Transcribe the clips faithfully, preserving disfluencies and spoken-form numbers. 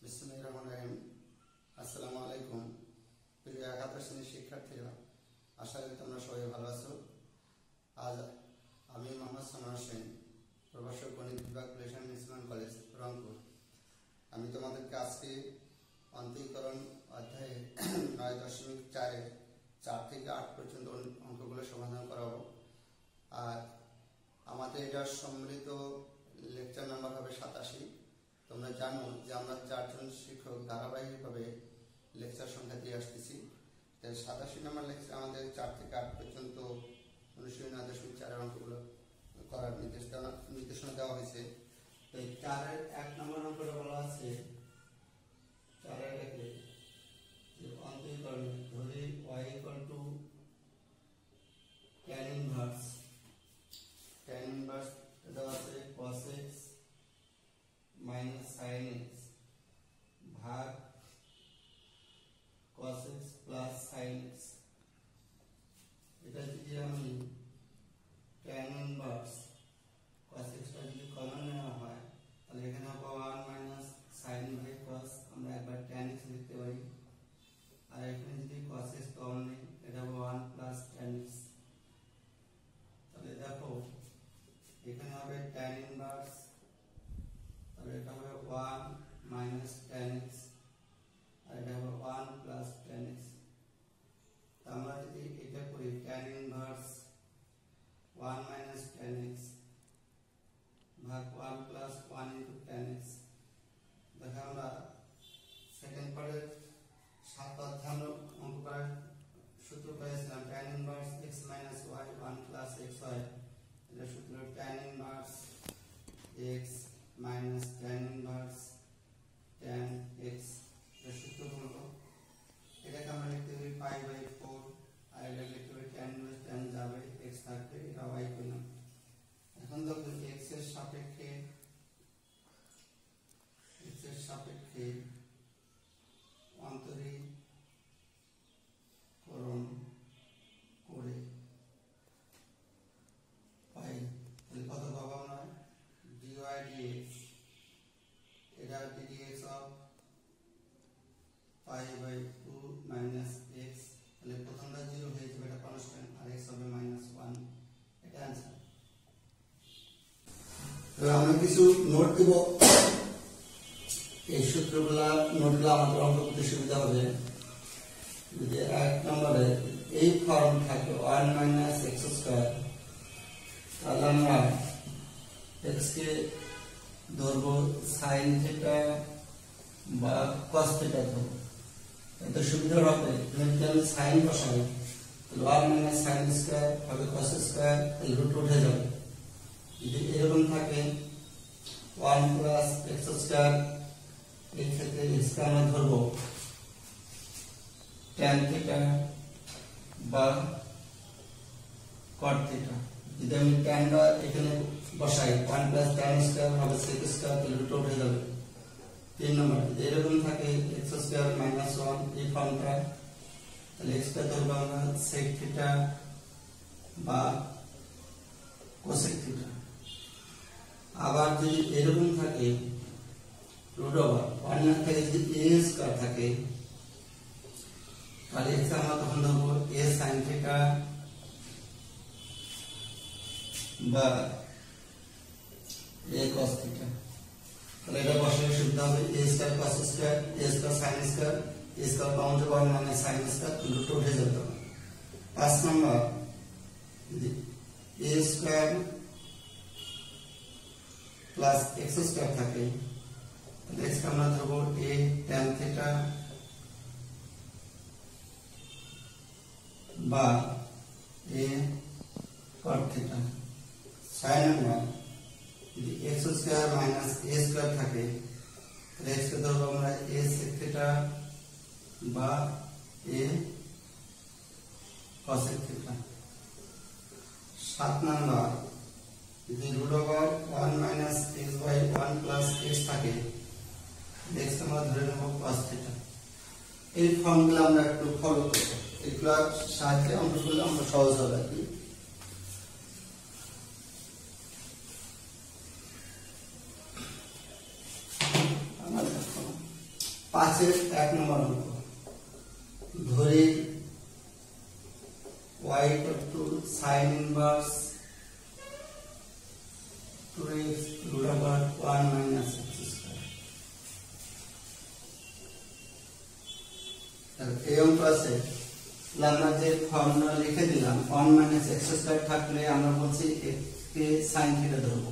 বিসমিল্লাহিররহমানিররহিম। আসসালামু আলাইকুম প্রিয় একাদশ শ্রেণীর শিক্ষার্থীরা, আশা করি তোমরা সবাই ভালো আছো। আজ আমি Md.Sanowar প্রভাষক গণিত বিভাগ লেক এইটি কলেজ রংপুর। আমি তোমাদেরকে আজকে অন্তরীকরণ অধ্যায়ে নয় দশমিক চারে চার থেকে আট পর্যন্ত অঙ্কগুলো সমাধান করাবো। আর আমাদের এটার সম্মিলিত লেকচার নাম্বার হবে সাতাশি। তোমরা জানো যে আমরা চারজন শিক্ষক ধারাবাহিকভাবে লেকচার সংখ্যা দিয়ে আসতেছি। তাই সাতাশি নম্বর লেকচার আমাদের চার থেকে আট পর্যন্ত অনুশীলনী নয় দশমিক চারের অঙ্কগুলো করার নির্দেশ দেওয়া নির্দেশনা দেওয়া হয়েছে। তো এই চারের এক নম্বর অঙ্কটা বলা আছে, চারের একে অন্তরীকরণে ধরি y equal to tan inverse tan inverse দেওয়া আছে cos x minus sin x ভাগ cos x plus sin x। এটা যদি আমি tan inverse cos x টা যদি কমন নেওয়া হয় তাহলে এখানে হবে one minus sin by cos, আমরা একবার tan x লিখতে পারি। আর এখানে যদি cos x কমন নেই এটা হবে one plus tan x। তাহলে দেখো এখানে হবে tan inverse, তাহলে এটা হবে one minus tan x আর এটা হবে one plus tan x। আমরা যদি এটা করি tan inverse one minus tan x ভাগ one plus one into tan x, দেখো আমরা সেকেন্ড পার্টের সাত অধ্যায় অঙ্ক করার সূত্র পেয়েছিলাম tan inverse x minus y one plus xy। এটা সূত্র tan inverse x minus tan inverse tan x। এর সূত্র হলো এটাকে আমরা লিখতে পারি পাই বাই ফোর, আর এটা লিখতে পারি tan inverse tan যাবে x থাকবে, এটা y পেলাম। এখন দেখো x এর সাপেক্ষে x এর সাপেক্ষে অন্তরীকরণ করে পাই, তাহলে কত পাবো আমরা dy dx, এটা dx of pi by two minus x. তাহলে প্রথমটা জিরো হয়ে যাবে, এটা কনস্ট্যান্ট, আর এক্স হবে মাইনাস ওয়ান। এটা অ্যান্সার। তো আমরা কিছু নোট দেব, এই সূত্রগুলা নোটগুলো আমাদের অঙ্ক করতে সুবিধা হবে। যদি এক নম্বরে এই ফর্ম থাকে ওয়ান মাইনাস এক্স স্কোয়ার, তাহলে আমরা এক্স কে ধরবো সাইন থিটা বা কস থিটা ধরবো, এতে সুবিধা হবে। যদি আমি সাইন বসাই তাহলে ওয়ান মাইনাস সাইন স্কোয়ার হবে কস স্কোয়ার, তাহলে রুট উঠে যাবে। যদি এরকম থাকে ওয়ান প্লাস এক্স স্কোয়ার, এই ক্ষেত্রে এক্স কে আমরা ধরবো ট্যান থিটা বা কট থিটা। যদি আমি ট্যানটা এখানে বসাই ওয়ান প্লাস ট্যান স্কোয়ার হবে সেক স্কোয়ার, তাহলে রুট উঠে যাবে। তিন নম্বর যদি এরকম থাকে এক্স স্কোয়ার মাইনাস ওয়ান, এই ফর্মটা, তাহলে এক্স কে ধরবো আমরা সেক থিটা বা কোসেক থিটা। আবার যদি এরকম থাকে রুট ওভার ওয়ান থেকে যদি এ স্কোয়ার থাকে, তাহলে এক্স আমরা তখন ধরবো এ সাইন থিটা বা এ কস থিটা। তাহলে এটা বসালে সুবিধা হবে a square cos square a square sine square a square pound one মানে সাইন স্কোয়ার, রুট উঠে যেত। পাঁচ নম্বর যদি a square plus x square থাকে, তাহলে এক্স কে আমরা ধরবো এ ট্যান থিটা বা এ কট থিটা। ছয় নম্বর যদি x square minus a square থাকে, তাহলে এক্স কে ধরবো আমরা এ সেক থিটা বা এ কসেক থিটা। সাত নম্বর যদি root over one minus x by one plus x থাকে, এক্স আমরা ধরে নেব কস থিটা। এই ফর্মগুলো আমরা একটু ফলো করব, এগুলোর সাহায্যে অঙ্কগুলো আমরা সহজ হবে আর কি। পাঁচের এক নম্বর অঙ্ক ধরি y equal to sin inverse two x root over one minus x square. এই অঙ্ক আছে আমরা যে ফর্মুলা লিখে দিলাম one minus x square থাকলে আমরা বলছি x কে sin থিটা ধরব।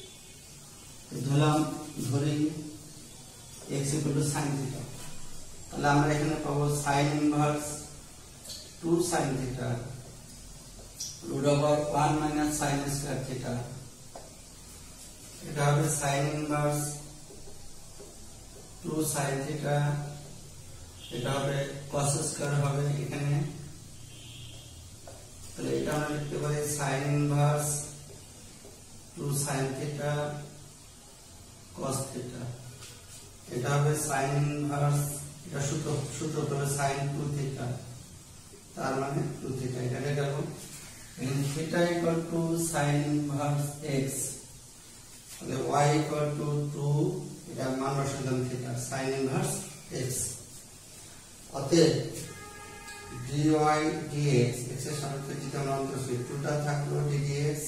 ধরলাম ধরি x equal to sin theta, তাহলে আমরা এখানে পাবো sin inverse two sin theta root over one minus sin square theta, এটা হবে sin inverse two sin theta, এটা হবে cos square হবে এখানে, তাহলে এটা আমরা লিখতে পারি sin inverse two sin theta cos theta, এটা হবে sin inverse, এটা সূত্র সূত্র হবে sin two theta, তার মানে two theta, এটা লিখে দেব in theta equal to sin inverse x, তাহলে y equal to two, এটা মান বসিয়ে দিলাম theta sin inverse x, অতএব dy dx x এর সাপেক্ষে যেটা আমরা অন্তর্ভুক্ত two টা থাকলো dx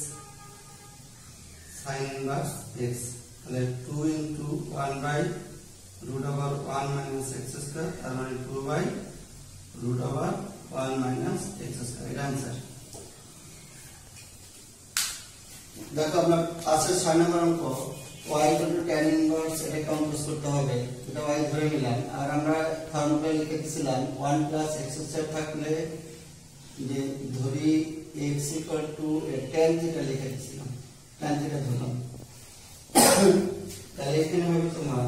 sin inverse x, তাহলে two into one by root over one minus x square, তার মানে two by root over one minus x square, এটা आंसर। দেখো আমরা পাঁচের ছয় নম্বর অঙ্ক y equal to tan inverse, এটা কম্পোজ করতে হবে, এটা y ধরে নিলাম, আর আমরা ফর্মুলা লিখে দিয়েছিলাম one plus x square থাকলে যে ধরি x equal to tan theta লিখে দিয়েছিলাম, tan theta ধরলাম, তাহলে এখানে হবে তোমার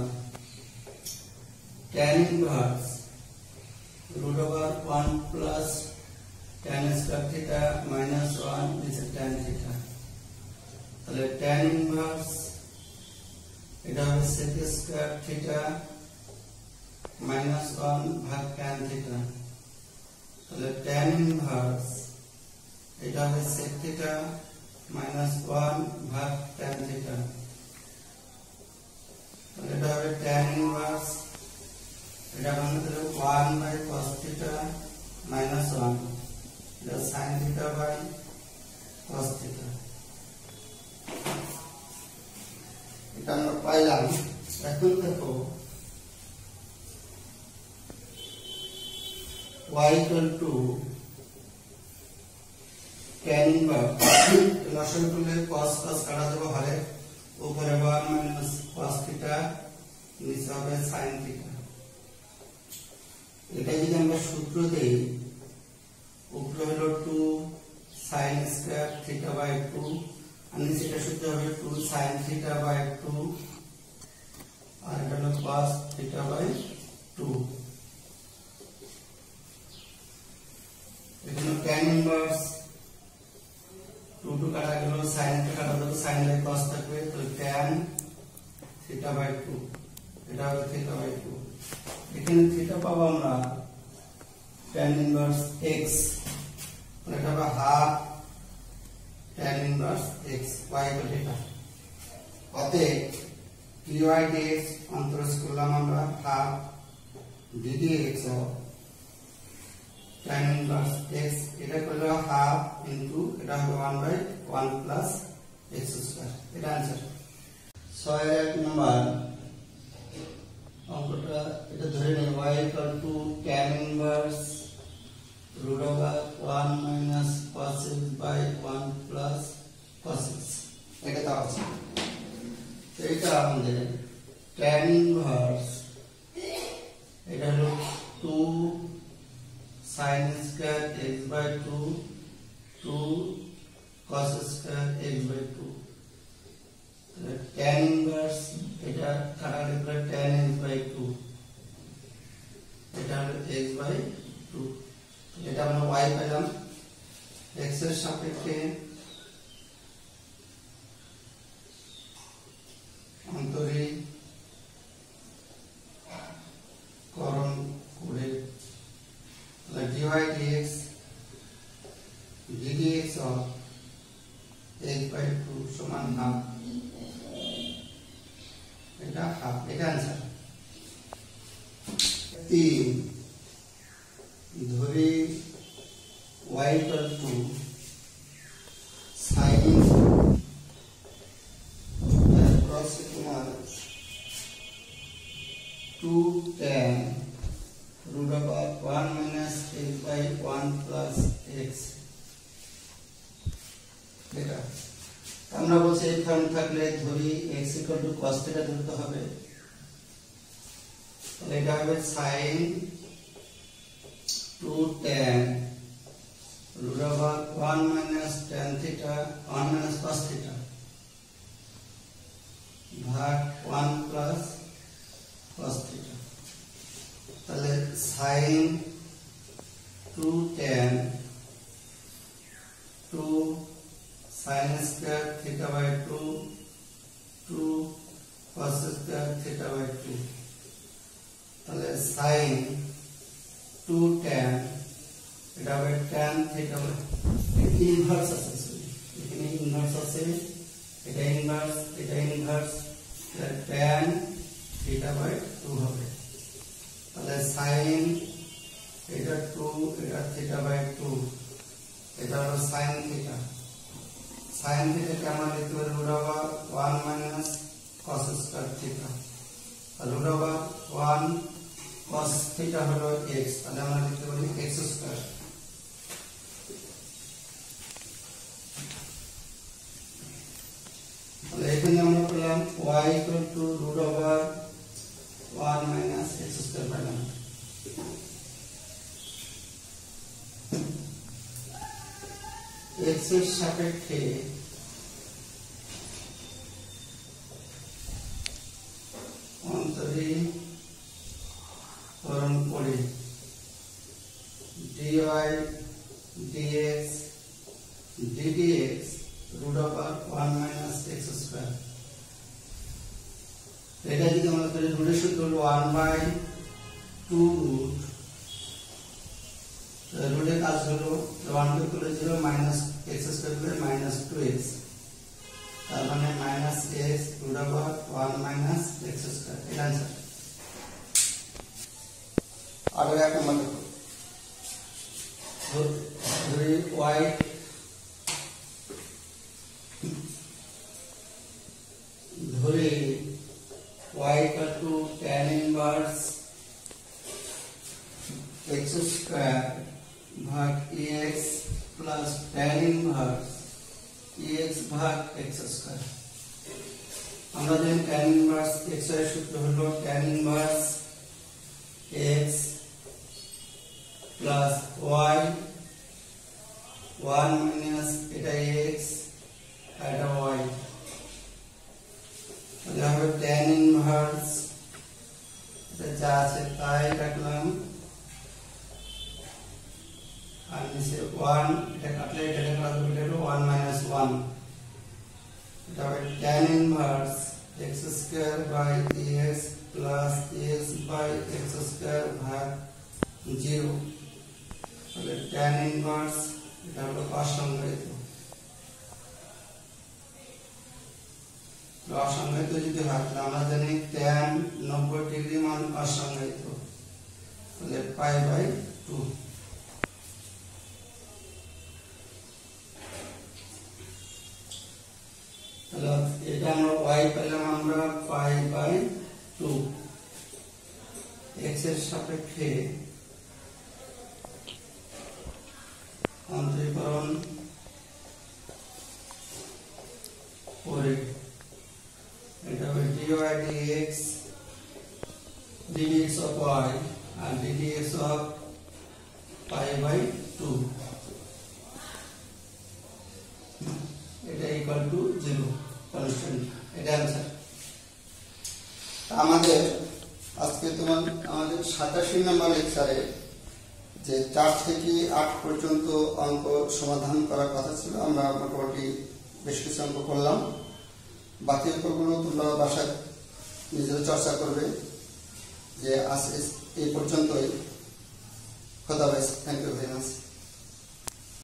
tan inverse root over one plus tan square theta minus one is tan theta, তাহলে tan inverse এটা হবে sec square theta minus one ভাগ tan theta, তাহলে tan inverse এটা হবে sec theta minus one ভাগ tan theta, তাহলে এটা হবে tan inverse, এটা বানাতে হবে one by cos theta minus one, এটা sin theta by cos theta, এটা আমরা পাইলাম। এখন দেখো y equal to tan inverse, লসাগু করলে cos cos কাটা যাবে হরে, উপরে one minus cos theta, নিচে হবে sin theta, এটা যদি আমরা সূত্র দেই উপরে হলো two sin square theta by two, আর নিচে এটা সূত্র হবে two sin theta by two, আর এটা হলো cos theta by two, এখানে tan inverse two two কাটা গেল, sin টা কাটা গেল, sin by cos থাকবে, তো tan theta by two, এটা হবে theta by two, এখানে theta পাবো আমরা tan inverse x, এটা হবে half tan inverse x, y equal to এটা, অতএব dy dx অন্তরজ করলাম আমরা half ddx of tan inverse x, এটা করলে half into এটা হবে one by one plus x square, এটা आंसर। ছয় এক নম্বর অঙ্কটা এটা ধরে নিই y equal to tan inverse root over one minus cos x by one plus cos x, এটা তো আছে, তো এটা আমাদের tan inverse এটা হলো two sin square x by two, two cos square x by two, tan inverse এটা কাটা গেলে tan x by two, এটা হলো x by two, এটা আমরা y পেলাম, x এর সাপেক্ষে অন্তরীণ করণ করে dy dx ddx of x by two সমান half, এটা half, এটা आंसर। তিন ধরি y equal to sin cross তোমার two tan root over one minus x by one plus x এটা আমরা বলছি এই ফর্ম থাকলে ধরি x equal to cos theta ধরতে হবে তাহলে এটা হবে sin two tan root over one minus tan theta one minus cos theta ভাগ one plus cos theta তাহলে sin two tan two sin square theta by two two cos square theta by two তাহলে sin two tan এটা হবে tan theta by inverse আছে এখানে inverse আছে এটা inverse এটা inverse tan theta by two হবে তাহলে sin এটা two এটা theta by two এটা হলো sin theta sin theta কে আমরা লিখতে পারি root over one minus cos square theta root over one cos theta হলো x তাহলে আমরা লিখতে পারি x square তাহলে এখানে আমরা পেলাম y equal to root over one minus x square পেলাম x এর সাপেক্ষে অন্তরীকরণ করে dy dx ddx root over one minus x square এটা যদি আমরা করি রুটের সূত্র হলো one by two root রুটের কাজ হলো one কে তুলে zero minus x square করে minus two x তার মানে minus x root over one minus x square এটা आंसर আর এক নম্বর দেখো ধরি y ধরি y equal to tan inverse x square भाग ex plus tan inverse ex भाग x square আমরা জানি tan inverse x এর সূত্র হলো tan inverse x plus y one minus এটা x এটা y তাহলে হবে tan inverse এটা যা আছে তাই রাখলাম আর নিচে one এটা কাটলে এটা কাটলে এটা হলো one minus one এটা হবে tan inverse x square by ex plus ex by x square ভাগ zero তাহলে tan inverse এটা হলো cos সংজ্ঞায়িত cos সংজ্ঞায়িত যদি হয় তাহলে আমরা জানি tan ninety ডিগ্রি মান cos সংজ্ঞায়িত তাহলে pi by two তাহলে এটা আমরা y পেলাম আমরা pi by two x এর সাপেক্ষে অন্তরীকরণ করে এটা হবে dy dx ddx of y আর ddx of pi by two এটা equal to zero constant এটা आंसर আমাদের আজকে তোমার আমাদের সাতাশি নম্বর লেকচারে যে চার থেকে আট পর্যন্ত অঙ্ক সমাধান করার কথা ছিল আমরা মোটামুটি বেশ কিছু অঙ্ক করলাম বাকি অঙ্কগুলো তোমরা বাসায় নিজেরা চর্চা করবে যে আজ এই পর্যন্তই খোদা হাফেজ থ্যাংক ইউ ভেরি মাচ